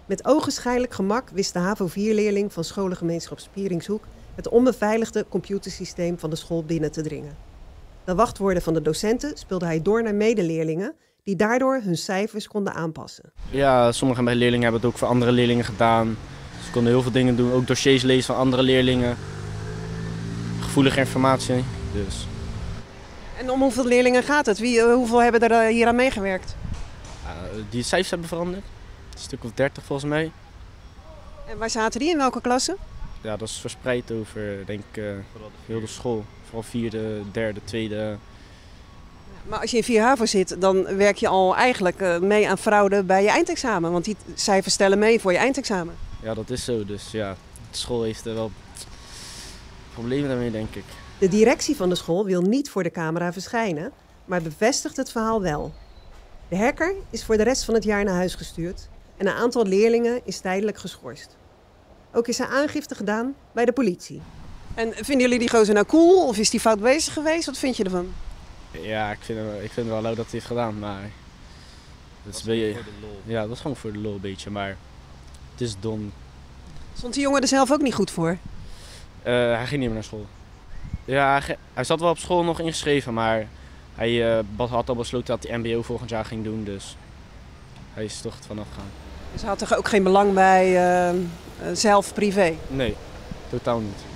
Met ogenschijnlijk gemak wist de HAVO-4-leerling van scholengemeenschap Spieringshoek het onbeveiligde computersysteem van de school binnen te dringen. De wachtwoorden van de docenten speelde hij door naar medeleerlingen die daardoor hun cijfers konden aanpassen. Ja, sommige leerlingen hebben het ook voor andere leerlingen gedaan. Ze konden heel veel dingen doen, ook dossiers lezen van andere leerlingen. Gevoelige informatie, dus. En om hoeveel leerlingen gaat het? Hoeveel hebben er hier aan meegewerkt? Die cijfers hebben veranderd. Een stuk of 30 volgens mij. En waar zaten die? In welke klasse? Ja, dat is verspreid over, denk ik, heel de school. Vooral vierde, derde, tweede. Maar als je in 4 HAVO zit, dan werk je al eigenlijk mee aan fraude bij je eindexamen. Want die cijfers stellen mee voor je eindexamen. Ja, dat is zo. Dus ja, de school heeft er wel problemen daarmee, denk ik. De directie van de school wil niet voor de camera verschijnen, maar bevestigt het verhaal wel. De hacker is voor de rest van het jaar naar huis gestuurd en een aantal leerlingen is tijdelijk geschorst. Ook is er aangifte gedaan bij de politie. En vinden jullie die gozer nou cool of is die fout bezig geweest? Wat vind je ervan? Ja, ik vind het wel leuk dat hij het heeft gedaan, maar dat is voor de lol. Ja, dat is gewoon voor de lol een beetje, maar het is dom. Stond die jongen er zelf ook niet goed voor? Hij ging niet meer naar school. Ja, hij zat wel op school nog ingeschreven, maar hij had al besloten dat hij MBO volgend jaar ging doen, dus hij is toch vanaf gegaan. Dus hij had er ook geen belang bij zelf privé? Nee, totaal niet.